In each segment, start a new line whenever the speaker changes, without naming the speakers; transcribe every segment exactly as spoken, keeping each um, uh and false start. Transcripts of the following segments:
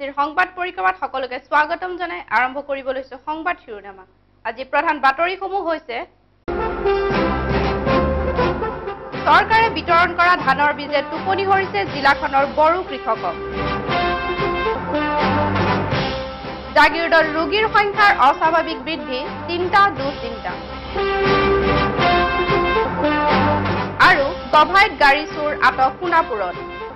টিএমচিৰ সংবাদ পৰিক্ৰমাত সকলোকে স্বাগতম জনাই আৰম্ভ কৰিব লৈছো সংবাদ শিৰোনামা। আজি প্ৰধান বাতৰিসমূহ হৈছে চৰকাৰে বিতৰণ কৰা ধানৰ বীজে টোপনি হৰিছে জিলাখনৰ বড়ো কৃষকক। জাগিৰোডৰ ৰোগীৰ সংখ্যাৰ অস্বাভাৱিক বৃদ্ধি, চিন্তা দুশ্চিন্তা। আৰু গভাইত গাড়ী চোৰ আটক সোণাপুৰত।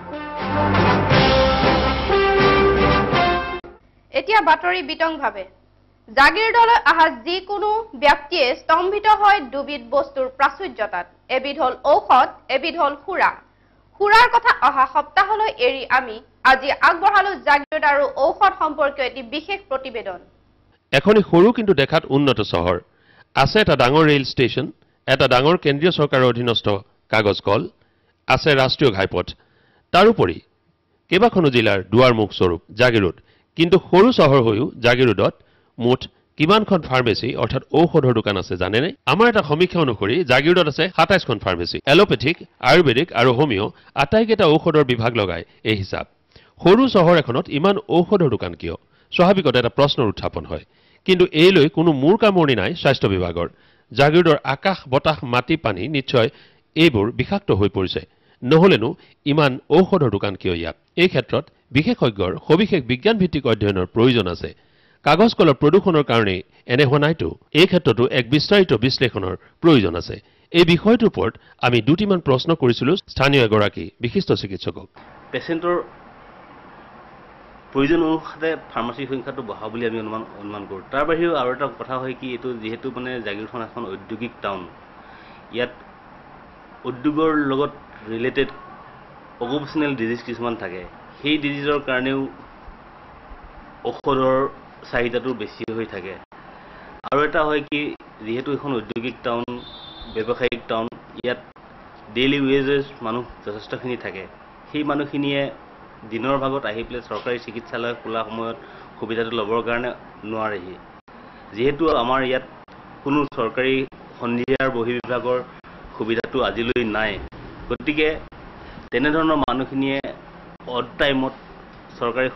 এতিয়া বাতৰি বিতংভাৱে। জাগিৰোডলৈ অহা যিকোনো ব্যক্তিয়ে স্তম্ভিত হয় দুবিধ বস্তুৰ প্ৰাচুৰ্যতাত। এবিধ হল ঔষধ, এবিধ হল সুৰা। সুৰাৰ কথা অহা সপ্তাহলৈ এৰি আমি আজি আগবঢ়ালো জাগিৰোড আৰু ঔষধ সম্পৰ্কীয় এটি বিশেষ প্ৰতিবেদন।
এখনি সৰু কিন্তু দেখাত উন্নত চহৰ আছে, এটা ডাঙৰ ৰেল ষ্টেচন, এটা ডাঙৰ কেন্দ্ৰীয় চৰকাৰৰ অধীনস্থ কাগজ কল আছে, ৰাষ্ট্ৰীয় ঘাইপথ, তাৰোপৰি কেইবাখনো জিলাৰ দুৱাৰমুখ স্বৰূপ জাগিৰোড। কিন্তু সৰু চহৰ হৈও জাগিৰোডত মুঠ কিমানখন ফাৰ্মেচী অৰ্থাৎ ঔষধৰ দোকান আছে জানেনে? আমাৰ এটা সমীক্ষা অনুসৰি জাগিৰোডত আছে সাতাইছখন ফাৰ্মেচী, এলোপেথিক, আয়ুৰ্বেদিক আৰু হোমিঅ' আটাইকেইটা ঔষধৰ বিভাগ লগাই এই হিচাপ। সৰু চহৰ এখনত ইমান ঔষধৰ দোকান কিয়? স্বাভাৱিকতে এটা প্ৰশ্নৰ উত্থাপন হয়। কিন্তু এই লৈ কোনো মূৰ কামৰণি নাই স্বাস্থ্য বিভাগৰ। জাগিৰোডৰ আকাশ, বতাহ, মাটি, পানী নিশ্চয় এইবোৰ বিষাক্ত হৈ পৰিছে, নহলেনো ইমান ঔষধৰ দোকান কিয় ইয়াত? এই ক্ষেত্ৰত বিশেষজ্ঞৰ সবিশেষ বিজ্ঞানভিত্তিক অধ্যয়নৰ প্ৰয়োজন আছে। কাগজ কলৰ প্ৰদূষণৰ কাৰণে এনে হোৱা নাইতো, এই ক্ষেত্ৰতো এক বিস্তাৰিত বিশ্লেষণৰ প্ৰয়োজন আছে। এই বিষয়টোৰ ওপৰত আমি দুটিমান প্ৰশ্ন কৰিছিলো স্থানীয় এগৰাকী বিশিষ্ট চিকিৎসকক।
পেচেণ্টৰ প্ৰয়োজন অনুসাৰে ফাৰ্মাচীৰ সংখ্যাটো বঢ়া বুলি আমি অনুমান অনুমান কৰোঁ। তাৰ বাহিৰেও আৰু এটা কথা হয় কি, এইটো যিহেতু মানে জাগিৰোডখন এখন ঔদ্যোগিক টাউন, ইয়াত উদ্যোগৰ লগত ৰিলেটেড অকুপেশ্যনেল ডিজিজ কিছুমান থাকে। সেই ডিজিজৰ কাৰণেও ঔষধৰ চাহিদাটো বেছি হৈ থাকে। আৰু এটা হয় কি, যিহেতু এখন ঔদ্যোগিক টাউন, ব্যৱসায়িক টাউন, ইয়াত ডেইলি ৱেজেছ মানুহ যথেষ্টখিনি থাকে। সেই মানুহখিনিয়ে দিনৰ ভাগত আহি পেলাই চৰকাৰী চিকিৎসালয় খোলা সময়ত সুবিধাটো ল'বৰ কাৰণে নোৱাৰেহি। যিহেতু আমাৰ ইয়াত কোনো চৰকাৰী সন্ধিয়াৰ বহি বিভাগৰ সুবিধাটো আজিলৈ নাই, গতিকে তেনেধৰণৰ মানুহখিনিয়ে অড টাইমত চৰকাৰী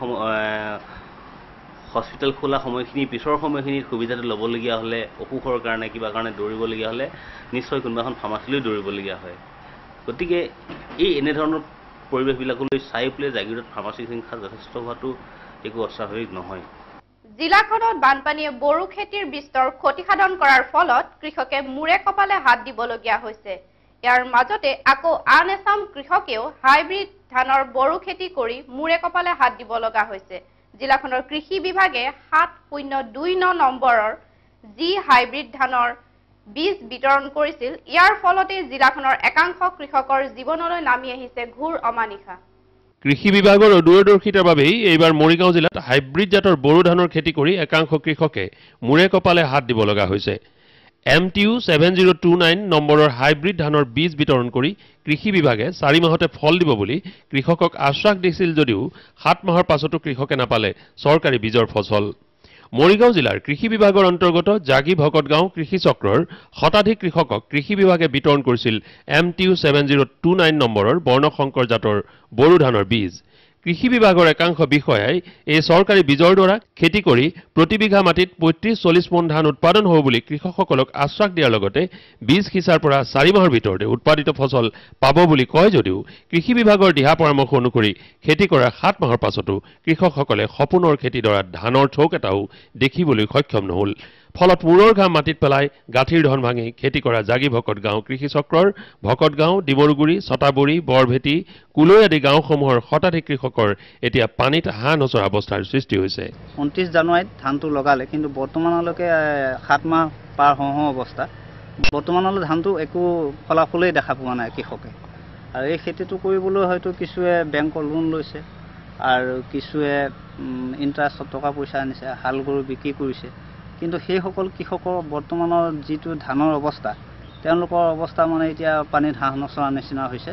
হস্পিটেল খোলা সময়খিনি পিছৰ সময়খিনিত সুবিধাটো ল'বলগীয়া হ'লে, অসুখৰ কাৰণে কিবা কাৰণে দৌৰিবলগীয়া হ'লে নিশ্চয় কোনোবা এখন ফাৰ্মাচীলৈ দৌৰিবলগীয়া হয়। গতিকে এই এনেধৰণৰ পৰিৱেশবিলাকলৈ চাই পেলাই জাগিৰোডত ফাৰ্মাচীৰ সংখ্যা যথেষ্ট হোৱাটো একো অস্বাভাৱিক নহয়।
জিলাখনত বানপানীয়ে বড়ো খেতিৰ বিস্তৰ ক্ষতিসাধন কৰাৰ ফলত কৃষকে মূৰে কপালে হাত দিবলগীয়া হৈছে। ইয়াৰ মাজতে আকৌ আন এচাম কৃষকেও হাইব্ৰিড ধানৰ বড়ো খেতি কৰি মূৰে কপালে হাত দিব লগা হৈছে। জিলাখনৰ কৃষি বিভাগে সাত শূন্য দুই ন নম্বৰৰ যি হাইব্ৰিড ধানৰ বীজ বিতৰণ কৰিছিল, ইয়াৰ ফলতে জিলাখনৰ একাংশ কৃষকৰ জীৱনলৈ নামি আহিছে ঘোৰ অমানিশা।
কৃষি বিভাগৰ দূৰদৰ্শিতাৰ বাবেই এইবাৰ মৰিগাঁও জিলাত হাইব্ৰিড জাতৰ বড়ো ধানৰ খেতি কৰি একাংশ কৃষকে মূৰে কপালে হাত দিব লগা হৈছে। M T U seven zero' two nine নম্বৰৰ হাইব্ৰিড ধানৰ বীজ বিতৰণ কৰি কৃষি বিভাগে চাৰি মাহতে ফল দিব বুলি কৃষকক আশ্বাস দিছিল যদিও সাত মাহৰ পাছতো কৃষকে নাপালে চৰকাৰী বীজৰ ফচল। মৰিগাঁও জিলাৰ কৃষি বিভাগৰ অন্তৰ্গত জাগি ভকতগাঁও কৃষি চক্ৰৰ শতাধিক কৃষকক কৃষি বিভাগে বিতৰণ কৰিছিল M T U seven zero' two nine নম্বৰৰ বৰ্ণশংকৰ জাতৰ বড়ো ধানৰ বীজ। কৃষি বিভাগৰ একাংশ বিষয়াই এই চৰকাৰী বীজৰ দ্বাৰা খেতি কৰি প্ৰতি বিঘা মাটিত পঁয়ত্ৰিশ চল্লিছ মোন ধান উৎপাদন হ'ব বুলি কৃষকসকলক আশ্বাস দিয়াৰ লগতে বীজ সিঁচাৰ পৰা চাৰি মাহৰ ভিতৰতে উৎপাদিত ফচল পাব বুলি কয় যদিও কৃষি বিভাগৰ দিহা পৰামৰ্শ অনুসৰি খেতি কৰাৰ সাত মাহৰ পাছতো কৃষকসকলে সপোনৰ খেতিডৰাত ধানৰ থোক এটাও দেখিবলৈ সক্ষম নহল। ফলত মূৰৰ ঘাম মাটিত পেলাই গাঁঠিৰ ধন ভাঙি খেতি কৰা জাগি ভকতগাঁও কৃষি চক্ৰৰ ভকতগাঁও, ডিমৰুগুৰি, ছটাবৰী, বৰভেটি, কুলৈ আদি গাঁওসমূহৰ শতাধিক কৃষকৰ এতিয়া পানীত হাঁহ নচৰা অৱস্থাৰ সৃষ্টি হৈছে।
ঊনত্ৰিছ জানুৱাৰীত ধানটো লগালে, কিন্তু বৰ্তমানলৈকে সাত মাহ পাৰ হওঁ হওঁ অৱস্থা, বৰ্তমানলৈ ধানটো একো ফলাফলেই দেখা পোৱা নাই কৃষকে। আৰু এই খেতিটো কৰিবলৈ হয়তো কিছুৱে বেংকৰ লোন লৈছে আৰু কিছুৱে ইণ্টাৰেষ্টত টকা পইচা আনিছে, হাল গৰু বিক্ৰী কৰিছে। কিন্তু সেইসকল কৃষকৰ বৰ্তমানৰ যিটো ধানৰ অৱস্থা, তেওঁলোকৰ অৱস্থা মানে এতিয়া পানীত হাঁহ নচৰা নিচিনা হৈছে।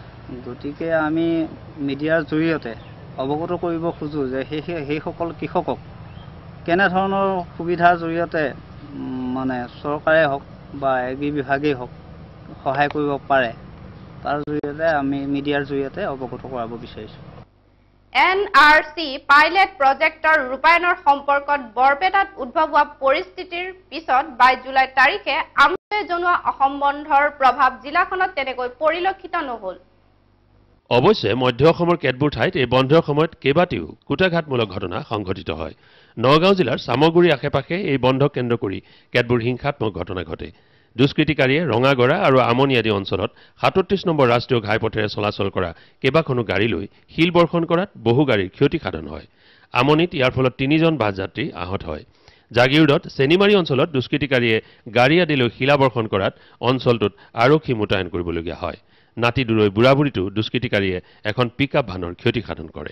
গতিকে আমি মিডিয়াৰ জৰিয়তে অৱগত কৰিব খোজোঁ যে সেই সেইসকল কৃষকক কেনেধৰণৰ সুবিধাৰ জৰিয়তে মানে চৰকাৰে হওক বা এগ্ৰি বিভাগেই হওক সহায় কৰিব পাৰে, তাৰ জৰিয়তে আমি মিডিয়াৰ জৰিয়তে অৱগত কৰাব বিচাৰিছোঁ।
এন আৰ চি পাইলট প্ৰজেক্টৰ ৰূপায়ণৰ সম্পৰ্কত বৰপেটাত উদ্ভৱ হোৱা পৰিস্থিতিৰ পিছত বাইছ জুলাই তাৰিখে আমোলে জনোৱা অসম বন্ধৰ প্ৰভাৱ জিলাখনত তেনেকৈ পৰিলক্ষিত নহল।
অৱশ্যে মধ্য অসমৰ কেতবোৰ ঠাইত এই বন্ধৰ সময়ত কেইবাটিও কুটাঘাতমূলক ঘটনা সংঘটিত হয়। নগাঁও জিলাৰ চামগুৰিৰ আশে-পাশে এই বন্ধক কেন্দ্ৰ কৰি কেতবোৰ হিংসাত্মক ঘটনা ঘটে। দুষ্কৃতিকাৰীয়ে ৰঙাগড়া আৰু আমনি আদি অঞ্চলত সাতত্ৰিশ নম্বৰ ৰাষ্ট্ৰীয় ঘাইপথেৰে চলাচল কৰা কেইবাখনো গাড়ী লৈ শিল বৰ্ষণ কৰাত বহু গাড়ীৰ ক্ষতিসাধন হয়। আমনিত ইয়াৰ ফলত তিনিজন বাছযাত্ৰী আহত হয়। জাগিৰোডত চেনিমাৰী অঞ্চলত দুষ্কৃতিকাৰীয়ে গাড়ী আদি লৈ শিলা বৰ্ষণ কৰাত অঞ্চলটোত আৰক্ষী মোতায়েন কৰিবলগীয়া হয়। নাতি দুৰৈ বুঢ়াবুঢ়ীতো দুষ্কৃতিকাৰীয়ে এখন পিকআপ ভানৰ ক্ষতিসাধন কৰে।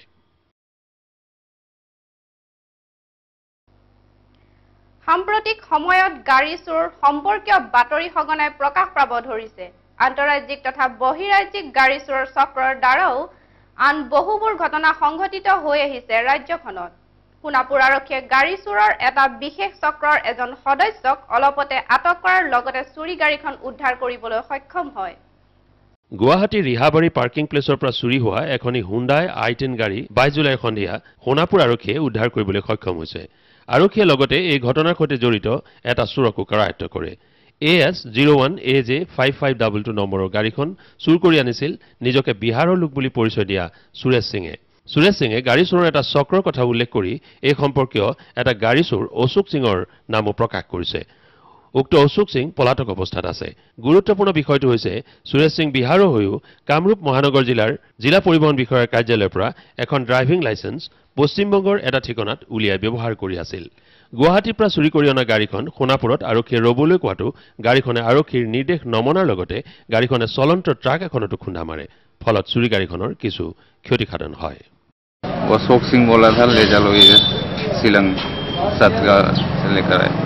সাম্প্ৰতিক সময়ত গাড়ী চোৰ সম্পৰ্কীয় বাতৰি সঘনাই প্ৰকাশ পাব ধৰিছে। আন্তঃৰাজ্যিক তথা বহিৰাজ্যিক গাড়ী চোৰৰ চক্ৰৰ দ্বাৰাও আন বহুবোৰ ঘটনা সংঘটিত হৈ আহিছে ৰাজ্যখনত। সোণাপুৰ আৰক্ষীয়ে গাড়ী চোৰৰ এটা বিশেষ চক্ৰৰ এজন সদস্যক অলপতে আটক কৰাৰ লগতে চুৰি গাড়ীখন উদ্ধাৰ কৰিবলৈ সক্ষম হয়।
গুৱাহাটীৰ ৰিহাবাৰী পাৰ্কিং প্লেচৰ পৰা চুৰি হোৱা এখনি হুণ্ডাই আই টেন গাড়ী বাইছ জুলাই সন্ধিয়া সোণাপুৰ আৰক্ষীয়ে উদ্ধাৰ কৰিবলৈ সক্ষম হৈছে। আৰক্ষীয়ে লগতে এই ঘটনাৰ সৈতে জড়িত এটা চোৰকো কৰায়ত্ব কৰে। A S zero' one A J five five double two নম্বৰৰ গাড়ীখন চুৰ কৰি আনিছিল নিজকে বিহাৰৰ লোক বুলি পৰিচয় দিয়া সুৰেশ সিঙে। সুৰেশ সিঙে গাড়ী চোৰৰ এটা চক্ৰৰ কথা উল্লেখ কৰি এই সম্পৰ্কীয় এটা গাড়ী চোৰ অশোক সিঙৰ নামো প্ৰকাশ কৰিছে। উক্ত অশোক সিং পলাতক অৱস্থাত আছে। গুৰুত্বপূৰ্ণ বিষয়টো হৈছে সুৰেশ সিং বিহাৰৰ হৈও কামৰূপ মহানগৰ জিলাৰ জিলা পৰিবহণ বিষয়াৰ কাৰ্যালয়ৰ পৰা এখন ড্ৰাইভিং লাইচেন্স পশ্চিমবংগৰ এটা ঠিকনাত উলিয়াই ব্যৱহাৰ কৰি আছিল। গুৱাহাটীৰ পৰা চুৰি কৰি অনা গাড়ীখন সোণাপুৰত আৰক্ষীয়ে ৰবলৈ কোৱাটো গাড়ীখনে আৰক্ষীৰ নিৰ্দেশ নমনাৰ লগতে গাড়ীখনে চলন্ত ট্ৰাক এখনতো খুন্দা মাৰে। ফলত চুৰি গাড়ীখনৰ কিছু ক্ষতিসাধন হয়।
अशोक सिंह बोला था ले चलो ये शिलंग सतगा से लेकर आए।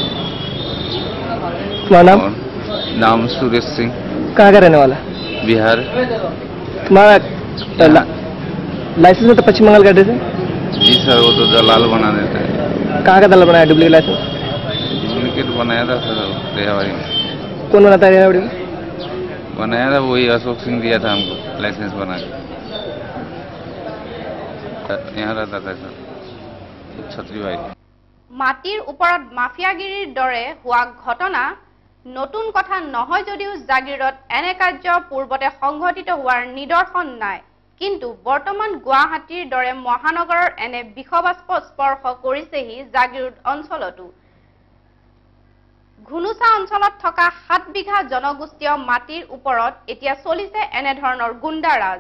तुम्हारा नाम?
नाम सुरेश सिंह।
कहाँ का रहने वाला?
बिहार।
तुम्हारा लाइसेंस में तो पश्चिम बंगाल का एड्रेस है?
जी सर, वो तो दलाल बना देते हैं।
कहाँ का दलाल बनाया डुप्लीकेट लाइसेंस?
डुप्लीकेट बनाया था सर रेहाबारी में।
कौन बनाता है रेहाबारी में?
बनाया था वही अशोक सिंह दिया था हमको लाइसेंस बना के। यहाँ रहता था सर छत्री भाई।
মাটিৰ ওপৰত মাফিয়াগিৰিৰ দৰে হোৱা ঘটনা নতুন কথা নহয় যদিও জাগিৰত এনে কাৰ্য পূৰ্বতে সংঘটিত হোৱাৰ নিদৰ্শন নাই। কিন্তু বৰ্তমান গুৱাহাটীৰ দৰে মহানগৰৰ এনে বিষবাস্প স্পৰ্শ কৰিছেহি জাগিৰোড অঞ্চলতো। ঘুনুচা অঞ্চলত থকা সাত বিঘা জনগোষ্ঠীয় মাটিৰ ওপৰত এতিয়া চলিছে এনেধৰণৰ গুণ্ডাৰাজ।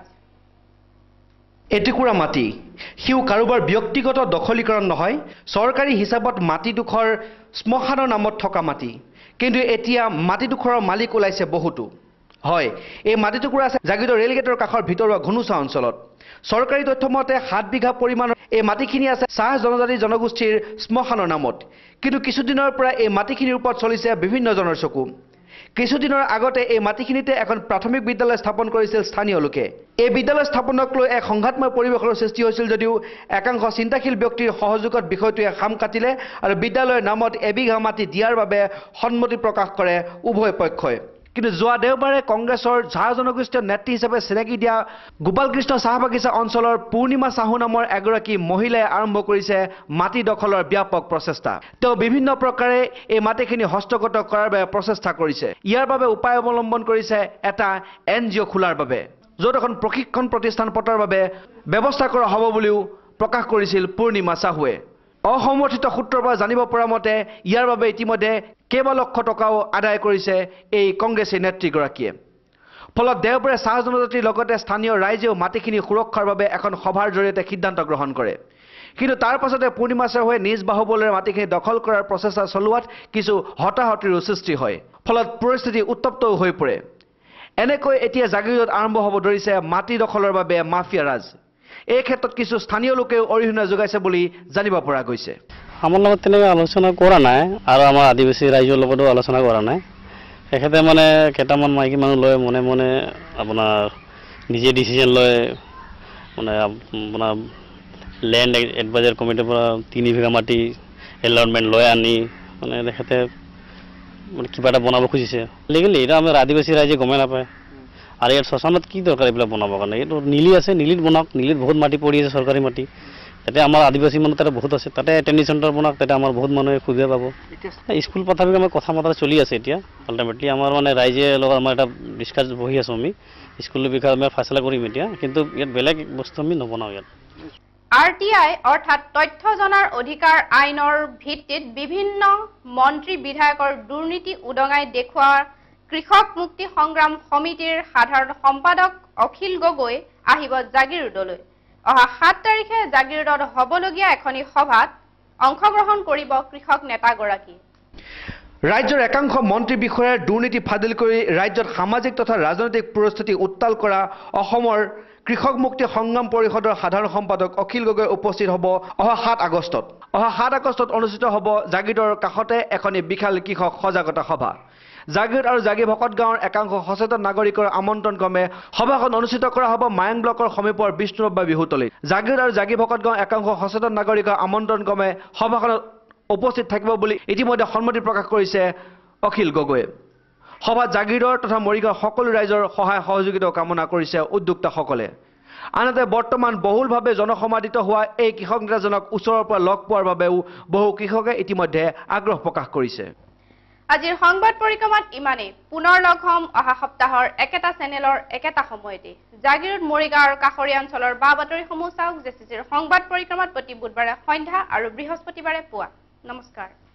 এটুকুৰা মাটি সিও কাৰোবাৰ ব্যক্তিগত দখলীকৰণ নহয়, চৰকাৰী হিচাপত মাটিডোখৰ শ্মশানৰ নামত থকা মাটি। কিন্তু এতিয়া মাটিডোখৰৰ মালিক ওলাইছে বহুতো। হয়, এই মাটিটুকুৰা আছে জাগিৰোড ৰেলগেটৰ কাষৰ ভিতৰুৱা ঘুনুচা অঞ্চলত। চৰকাৰী তথ্য মতে সাত বিঘা পৰিমাণৰ এই মাটিখিনি আছে চাহ জনজাতি জনগোষ্ঠীৰ শ্মশানৰ নামত। কিন্তু কিছুদিনৰ পৰা এই মাটিখিনিৰ ওপৰত চলিছে বিভিন্নজনৰ চকু। কিছুদিনৰ আগতে এই মাটিখিনিতে এখন প্ৰাথমিক বিদ্যালয় স্থাপন কৰিছিল স্থানীয় লোকে। এই বিদ্যালয় স্থাপনক লৈ এক সংঘাতময় পৰিৱেশৰ সৃষ্টি হৈছিল যদিও একাংশ চিন্তাশীল ব্যক্তিৰ সহযোগত বিষয়টোৱে খাম কাটিলে আৰু বিদ্যালয়ৰ নামত এবিঘা মাটি দিয়াৰ বাবে সন্মতি প্ৰকাশ কৰে উভয় পক্ষই। কিন্তু যোৱা দেওবাৰে কংগ্ৰেছৰ ঝাৰ জনগোষ্ঠীয় নেত্ৰী হিচাপে চিনাকি দিয়া গোপালকৃষ্ণ চাহ বাগিচা অঞ্চলৰ পূৰ্ণিমা চাহু নামৰ এগৰাকী মহিলাই আৰম্ভ কৰিছে মাটি দখলৰ ব্যাপক প্ৰচেষ্টা। তেওঁ বিভিন্ন প্ৰকাৰে এই মাটিখিনি হস্তগত কৰাৰ বাবে প্ৰচেষ্টা কৰিছে। ইয়াৰ বাবে উপায় অৱলম্বন কৰিছে এটা এন জি অ' খোলাৰ বাবে, য'ত এখন প্ৰশিক্ষণ প্ৰতিষ্ঠান পতাৰ বাবে ব্যৱস্থা কৰা হ'ব বুলিও প্ৰকাশ কৰিছিল পূৰ্ণিমা চাহুৱে। অসমৰ্থিত সূত্ৰৰ পৰা জানিব পৰা মতে ইয়াৰ বাবে ইতিমধ্যে কেইবা লক্ষ টকাও আদায় কৰিছে এই কংগ্ৰেছী নেত্ৰীগৰাকীয়ে। ফলত দেওবাৰে চাহ জনজাতিৰ লগতে স্থানীয় ৰাইজেও মাটিখিনি সুৰক্ষাৰ বাবে এখন সভাৰ জৰিয়তে সিদ্ধান্ত গ্ৰহণ কৰে। কিন্তু তাৰ পাছতে পূৰ্ণিমা চাহুৱে নিজ বাহুবলেৰে মাটিখিনি দখল কৰাৰ প্ৰচেষ্টা চলোৱাত কিছু হতাহতিৰো সৃষ্টি হয়। ফলত পৰিস্থিতি উত্তপ্তও হৈ পৰে। এনেকৈ এতিয়া জাগিৰোডত আৰম্ভ হ'ব ধৰিছে মাটি দখলৰ বাবে মাফিয়া ৰাজ। এই ক্ষেত্ৰত কিছু স্থানীয় লোকেও অৰিহণা যোগাইছে বুলি জানিব পৰা গৈছে।
আমাৰ লগত তেনেকৈ আলোচনা কৰা নাই আৰু আমাৰ আদিবাসী ৰাইজৰ লগতো আলোচনা কৰা নাই। তেখেতে মানে কেইটামান মাইকী মানুহ লৈ মনে মনে আপোনাৰ নিজে ডিচিশ্যন লয়। মানে আপোনাৰ লেণ্ড এডভাইজাৰ কমিটিৰ পৰা তিনি বিঘা মাটি এলটমেণ্ট লৈ আনি মানে তেখেতে মানে কিবা এটা বনাব খুজিছে লিগেলি। এতিয়া আমাৰ আদিবাসী ৰাইজে গমেই নাপায় আৰু ইয়াত শ্মশানত কি দৰকাৰ এইবিলাক বনাবৰ কাৰণে এইটো নীলি আছে নীলিত বনাওক নীলিত বহুত মাটি পৰি আছে চৰকাৰী মাটি তাতে আমাৰ আদিবাসী মানুহ তাতে বহুত আছে তাতে টেনিছ চেণ্টাৰ বনাওক তাতে আমাৰ বহুত মানুহে সুবিধা পাব স্কুল তথাপিও আমাৰ কথা মতা চলি আছে এতিয়া আল্টিমেটলি আমাৰ মানে ৰাইজে লগত আমাৰ এটা ডিছকাছ বহি আছোঁ আমি স্কুলৰ বিষয়ে আমি ফাইচলা কৰিম এতিয়া কিন্তু ইয়াত বেলেগ বস্তু আমি নবনাওঁ ইয়াত
আৰ টি আই অৰ্থাৎ তথ্য জনাৰ অধিকাৰ আইনৰ ভিত্তিত বিভিন্ন মন্ত্ৰী বিধায়কৰ দুৰ্নীতি উদঙাই দেখুওৱাৰ কৃষক মুক্তি সংগ্ৰাম সমিতিৰ সাধাৰণ সম্পাদক অখিল গগৈ আহিব জাগিৰোডলৈ অহা সাত তাৰিখে জাগিৰোডত হ'বলগীয়া এখনি সভাত অংশগ্ৰহণ কৰিব কৃষক নেতাগৰাকী
ৰাজ্যৰ একাংশ মন্ত্ৰী বিষয়াৰ দুৰ্নীতি ফাদিল কৰি ৰাজ্যত সামাজিক তথা ৰাজনৈতিক পৰিস্থিতি উত্তাল কৰা অসমৰ কৃষক মুক্তি সংগ্ৰাম পৰিষদৰ সাধাৰণ সম্পাদক অখিল গগৈ উপস্থিত হ'ব অহা সাত আগষ্টত অহা সাত আগষ্টত অনুষ্ঠিত হ'ব জাগিৰোডৰ কাষতে এখনি বিশাল কৃষক সজাগতা সভা জাগিৰোড আৰু জাগি ভকত গাঁৱৰ একাংশ সচেতন নাগৰিকৰ আমন্ত্ৰণ ক্ৰমে সভাখন অনুষ্ঠিত কৰা হ'ব মায়ং ব্লকৰ সমীপৰ বিষ্ণুৰব্বা বিহুতলীত জাগিৰোড আৰু জাগি ভকত গাঁৱৰ একাংশ সচেতন নাগৰিকৰ আমন্ত্ৰণ ক্ৰমে সভাখনত উপস্থিত থাকিব বুলি ইতিমধ্যে সন্মতি প্ৰকাশ কৰিছে অখিল গগৈয়ে সভাত জাগিৰোড তথা মৰিগাঁৱৰ সকলো ৰাইজৰ সহায় সহযোগিতা কামনা কৰিছে উদ্যোক্তাসকলে আনহাতে বৰ্তমান বহুলভাৱে জনসমাদিত হোৱা এই কৃষক নেতাজনক ওচৰৰ পৰা লগ পোৱাৰ বাবেও বহু কৃষকে ইতিমধ্যে আগ্ৰহ প্ৰকাশ কৰিছে
আজিৰ সংবাদ পৰিক্ৰমাত ইমানেই পুনৰ লগ হ'ম অহা সপ্তাহৰ একেটা চেনেলৰ একেটা সময়তে জাগিৰোড মৰিগাঁও আৰু কাষৰীয়া অঞ্চলৰ বা বাতৰিসমূহ চাওক জেচিচিৰ সংবাদ পৰিক্ৰমাত প্ৰতি বুধবাৰে সন্ধ্যা আৰু বৃহস্পতিবাৰে পুৱা নমস্কাৰ।